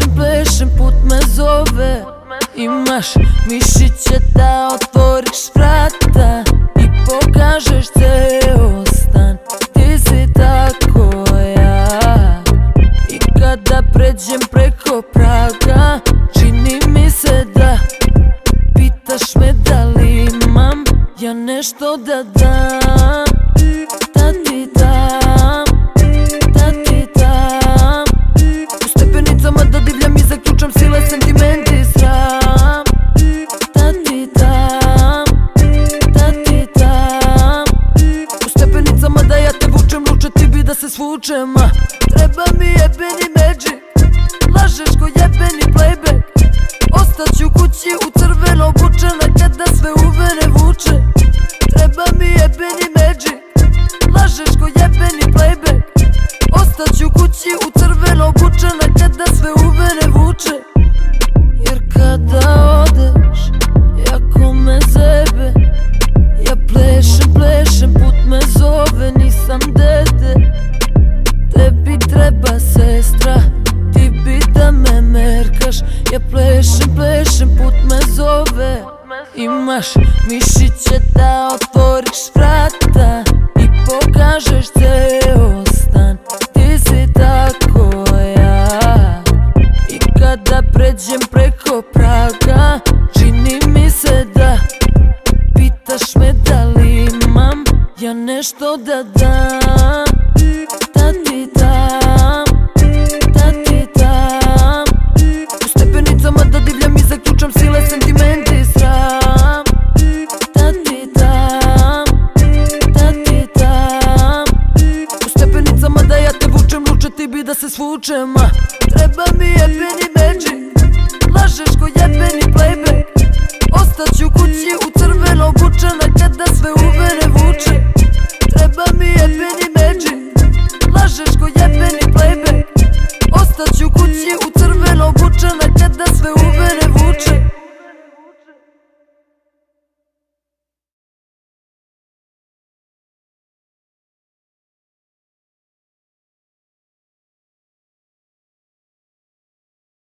plešem, put me zove. Imaš mišiće da otvoriš vrata i pokažeš ceo stan. Ti si tako jak i kada pređem preko praga čini mi se da pitaš me da li imam ja nešto da dam. Da ti dam, da ti dam. U stepenicama da divljam i zaključam sile, sentimenti i sram. Da ti dam, da ti dam. U stepenicama da ja te vučem, luče ti bi da se svučem. Treba mi jebeni magic, lažeš ko jebeni playback. Ostaću kući u crveno obučena kada sve u vene vuče. Treba mi jebeni magic, lažeš ko jebeni playback. Ostaću kući u crveno obučena kada sve u vene vuče. Jer kada odeš, jako me zebe. Ja plešem, plešem, put me zove, nisam dede. Tebi treba sestra, ti bi da me merkaš. Ja plešem, plešem, put me zove. Imaš mišiće da otvoriš vrata i pokažeš ceo stan. Ti si tako jak i kada pređem preko praga čini mi se da pitaš me da li imam ja nešto da dam. Da ti dam, da ti dam. U stepenicama da divljam i zaključam sile, sentimenti i sram. Da ti dam, da ti dam. U stepenicama da ja te vučem, luče ti bi da se svučem.